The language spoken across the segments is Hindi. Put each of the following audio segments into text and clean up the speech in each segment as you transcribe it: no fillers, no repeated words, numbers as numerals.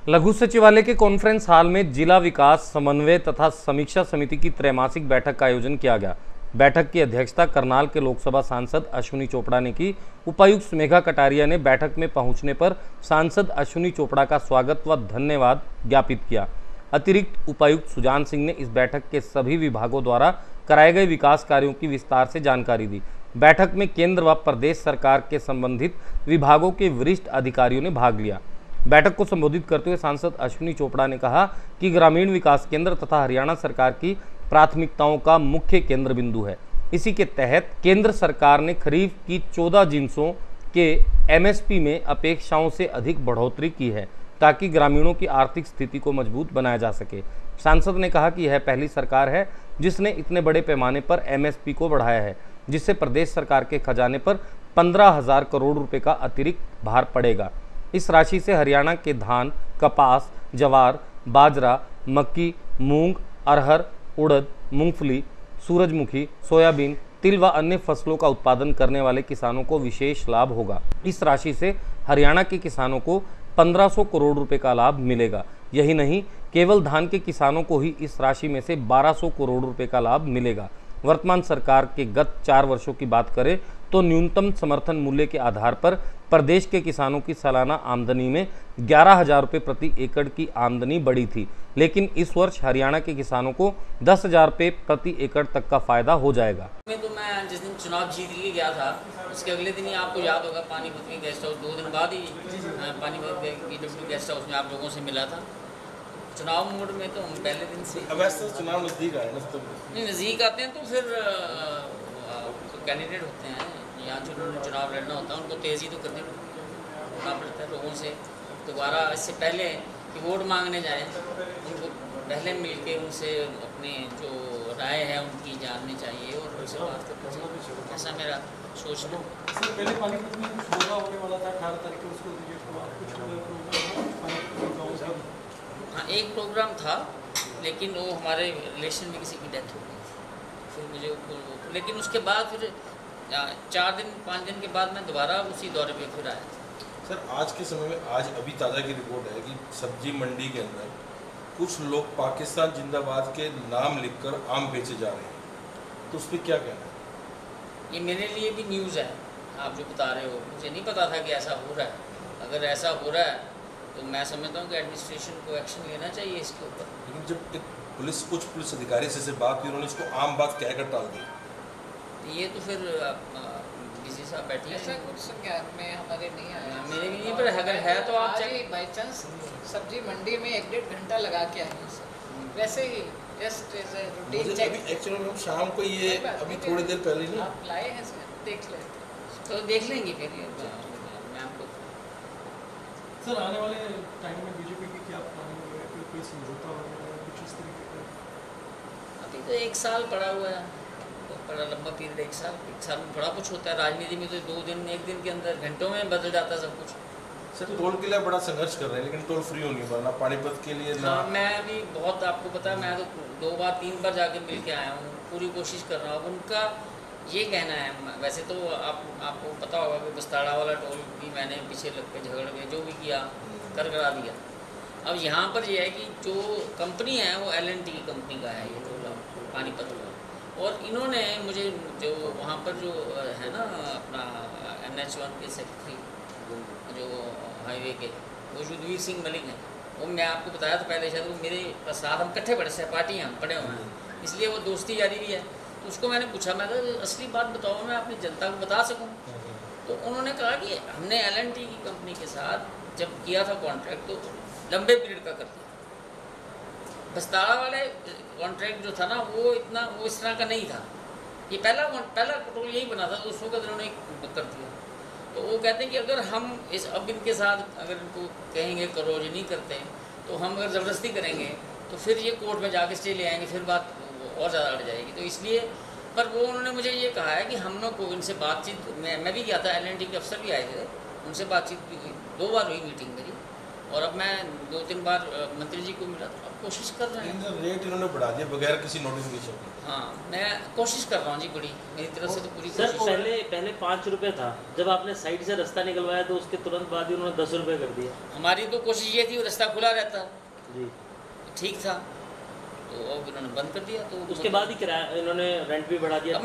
लघु सचिवालय के कॉन्फ्रेंस हॉल में जिला विकास समन्वय तथा समीक्षा समिति की त्रैमासिक बैठक का आयोजन किया गया। बैठक की अध्यक्षता करनाल के लोकसभा सांसद अश्विनी चोपड़ा ने की। उपायुक्त मेघा कटारिया ने बैठक में पहुंचने पर सांसद अश्विनी चोपड़ा का स्वागत व धन्यवाद ज्ञापित किया। अतिरिक्त उपायुक्त सुजान सिंह ने इस बैठक के सभी विभागों द्वारा कराए गए विकास कार्यों की विस्तार से जानकारी दी। बैठक में केंद्र व प्रदेश सरकार के संबंधित विभागों के वरिष्ठ अधिकारियों ने भाग लिया। बैठक को संबोधित करते हुए सांसद अश्विनी चोपड़ा ने कहा कि ग्रामीण विकास केंद्र तथा हरियाणा सरकार की प्राथमिकताओं का मुख्य केंद्र बिंदु है। इसी के तहत केंद्र सरकार ने खरीफ की 14 जिन्सों के एमएसपी में अपेक्षाओं से अधिक बढ़ोतरी की है ताकि ग्रामीणों की आर्थिक स्थिति को मजबूत बनाया जा सके। सांसद ने कहा कि यह पहली सरकार है जिसने इतने बड़े पैमाने पर एमएसपी को बढ़ाया है, जिससे प्रदेश सरकार के खजाने पर 15,000 करोड़ रुपए का अतिरिक्त भार पड़ेगा। इस राशि से हरियाणा के धान, कपास, जवार, बाजरा, मक्की, मूंग, अरहर, उड़द, मूंगफली, सूरजमुखी, सोयाबीन, तिल व अन्य फसलों का उत्पादन करने वाले किसानों को विशेष लाभ होगा। इस राशि से हरियाणा के किसानों को 1500 करोड़ रुपए का लाभ मिलेगा। यही नहीं, केवल धान के किसानों को ही इस राशि में से 1200 करोड़ रुपए का लाभ मिलेगा। वर्तमान सरकार के गत 4 वर्षों की बात करें तो न्यूनतम समर्थन मूल्य के आधार पर प्रदेश के किसानों की सालाना आमदनी में 11,000 रुपये प्रति एकड़ की आमदनी बढ़ी थी, लेकिन इस वर्ष हरियाणा के किसानों को 10,000 रुपये प्रति एकड़ तक का फायदा हो जाएगा। तो मैं जिस दिन चुनाव जीत के गया था उसके अगले दिन ही आपको याद होगा पानीपत के गेस्ट हाउस 2 दिन बाद ही पानीपत के गेस्ट हाउस में आप लोगों से मिला था। चुनाव मोड में तो हम पहले दिन से अब ऐसा चुनाव नज़दीक आए नहीं नज़दीक आते हैं तो फिर कैंडिडेट होते हैं यहाँ जिन्होंने चुनाव लड़ना होता है उनको तेज़ी तो करनी पड़ता है लोगों से। दोबारा इससे पहले कि वोट मांगने जाएं उनको पहले मिल के उनसे अपने जो राय है उनकी जाननी चाहिए और उनसे बात करनी चाहिए। ऐसा मेरा सोचना। पहले पानीपत में कुछ होगा होने वाला था 18 तारीख को, उसको हाँ एक प्रोग्राम था लेकिन वो हमारे रिलेशन में किसी की डेथ हो गई, फिर मुझे लेकिन उसके बाद फिर 4 दिन 5 दिन के बाद मैं दोबारा उसी दौरे पे फिर आया। सर आज के समय में आज अभी ताज़ा की रिपोर्ट है कि सब्जी मंडी के अंदर कुछ लोग पाकिस्तान जिंदाबाद के नाम लिखकर आम बेचे जा रहे हैं, तो उस पर क्या कहना है? ये मेरे लिए भी न्यूज़ है आप जो बता रहे हो, मुझे नहीं पता था कि ऐसा हो रहा है। अगर ऐसा हो रहा है तो मैं समझता हूँ कि एडमिनिस्ट्रेशन को एक्शन लेना चाहिए इसके ऊपर। लेकिन जब कुछ पुलिस अधिकारी से बात की उन्होंने इसको आम बात कहकर टाल दी, ये तो फिर डीसी साहब बैठे ऐसा कुछ संज्ञान में हमारे नहीं आया। मेरे भी नहीं, पर अगर है तो आप बाई चांस सब्जी मंडी में 1-1.5 घंटा लगा के आए हैं वैसे ही just as a routine check. Actually हम शाम को ये अभी थोड़ी देर पहले नहीं आप लाए हैं सर, देख लें तो देख लेंगे फिर मैं आपको। सर आने वाले टाइम में बीजेपी की क्या प्लानिंग है, कोई समझौता वगैरह कुछ इस तरीके का? अभी तो 1 साल पड़ा हुआ है, तो बड़ा लंबा पीरियड। 1 साल में बड़ा कुछ होता है राजनीति में, तो 2 दिन 1 दिन के अंदर घंटों में बदल जाता है सब कुछ। सर टोल के लिए बड़ा संघर्ष कर रहे हैं लेकिन टोल फ्री होनी पड़ा ना पानीपत के लिए ना। मैं अभी बहुत आपको पता है मैं तो 2 बार 3 बार जाके मिल के आया हूँ, पूरी कोशिश कर रहा हूँ। उनका ये कहना है, वैसे तो आपको पता होगा कि बस्ताड़ा वाला टोल भी मैंने पीछे लग के झगड़ के जो भी किया कर करा दिया। अब यहाँ पर ये है कि जो कंपनी है वो L&T की कंपनी का है ये टोल पानीपत का, और इन्होंने मुझे जो वहाँ पर जो है ना अपना NH1 के सेक्रेटरी जो हाईवे के वो युद्धवीर सिंह मलिक हैं, वो मैं आपको बताया था पहले शायद, वो मेरे साथ हम इकट्ठे पढ़े सहपाठी हैं, हम पढ़े हुए हैं, इसलिए वो दोस्ती जारी भी है। तो उसको मैंने पूछा, मैं कहा असली बात बताओ मैं अपनी जनता को बता सकूं। तो उन्होंने कहा कि हमने L&T की कंपनी के साथ जब किया था कॉन्ट्रैक्ट तो लंबे पीरियड का कर दिया। बस्ताड़ा वाले कॉन्ट्रैक्ट जो था ना वो इस तरह का नहीं था, ये पहला टोल यही बना था, तो उस वक्त उन्होंने कर दिया। तो वो कहते हैं कि अगर हम अब इनके साथ अगर इनको कहेंगे करो जो नहीं करते तो हम अगर ज़बरदस्ती करेंगे तो फिर ये कोर्ट में जाके स्टे ले आएंगे, फिर बात और ज़्यादा अड़ जाएगी। तो इसलिए पर वो उन्होंने मुझे ये कहा है कि हम लोग को इनसे बातचीत मैं भी गया था, L&T के अफसर भी आए थे, उनसे बातचीत भी हुई, 2 बार हुई मीटिंग मेरी, और अब मैं 2-3 बार मंत्री जी को मिला तो अब कोशिश कर रहे हैं। लेकिन रेट इन्होंने बढ़ा दिया बगैर किसी नोटिफिकेशन के। हाँ, मैं कोशिश कर रहा हूँ जी, बड़ी मेरी तरफ से तो पूरी सर कोशिश है। पहले 5 रुपये था, जब आपने साइड से रास्ता निकलवाया तो उसके तुरंत बाद ही उन्होंने 10 रुपये कर दिया। हमारी तो कोशिश ये थी वो रास्ता खुला रहता, जी, ठीक था, तो अब इन्होंने बंद कर दिया। तो उसके बाद ही किराया इन्होंने रेंट भी बढ़ा दिया। अब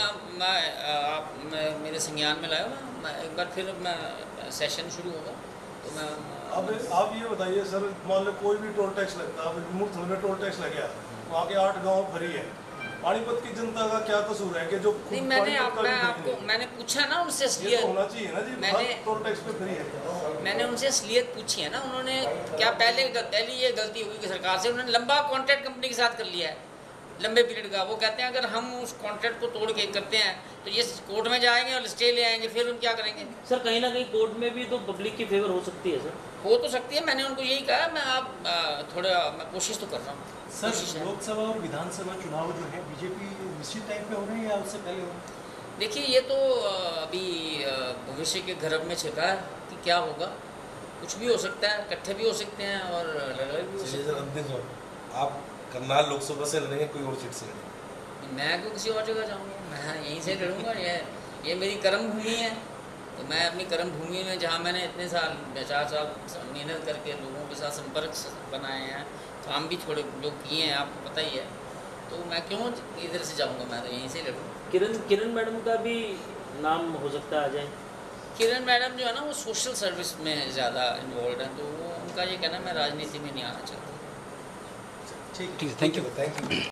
मैं मेरे संज्ञान में लाया ना, मैं एक बार फिर मैं सेशन शुरू होगा तो मैं अब आप ये बताइए सर, मान लो कोई भी टोल टैक्स लगता है, अब मुफ्त में टोल टैक्स लग गया, वहाँ के 8 गांव फ्री है, पानीपत की जनता का क्या कसूर है कि जो खुद नहीं, मैंने पानीपत का भी फ्री आपको है? मैंने पूछा ना उनसे ये असलियत, तो होना चाहिए ना जी, मैंने- हर टोल टैक्स पे फ्री है। मैंने उनसे असलियत पूछी है ना, उन्होंने क्या पहली ये गलती हुई कि सरकार से उन्होंने लंबा कॉन्ट्रैक्ट कंपनी के साथ कर लिया है, लंबे पीरियड का। वो कहते हैं अगर हम उस कॉन्ट्रैक्ट को तोड़ के करते हैं तो ये कोर्ट में जाएंगे और स्टे ले आएंगे, फिर हम क्या करेंगे? सर कहीं ना कहीं कोर्ट में भी तो पब्लिक की फेवर हो सकती है सर। हो तो सकती है, मैंने उनको यही कहा, मैं आप मैं कोशिश तो कर रहा हूँ। कोशिश सर है। लोकसभा और विधानसभा चुनाव जो है बीजेपी निश्चित टाइम पे हो रहे हैं या उससे पहले हो रहे हैं? देखिए ये तो अभी भविष्य के गर्भ में छिपा है कि क्या होगा, कुछ भी हो सकता है, इकट्ठे भी हो सकते हैं और अलग भी हो चलिए सकते सर, अंतिम सवाल, आप करनाल लोकसभा से लड़ेंगे कोई और सीट से लड़ेंगे? हैं। मैं क्यों किसी और जगह जाऊँगा, मैं यहीं से लड़ूंगा। ये मेरी कर्म भूमि है, तो मैं अपनी कर्म भूमि में जहाँ मैंने इतने साल 4 साल मेहनत करके लोगों के साथ संपर्क बनाए हैं, काम भी थोड़े जो किए हैं आपको पता ही है, तो मैं क्यों इधर से जाऊँगा, मैं तो यहीं से लड़ूँगा। किरण मैडम का भी नाम हो सकता है आ जाए। किरण मैडम जो है ना वो सोशल सर्विस में ज़्यादा इन्वॉल्व हैं, तो वो उनका ये कहना है मैं राजनीति में नहीं आना चाहता। ठीक है, थैंक यू।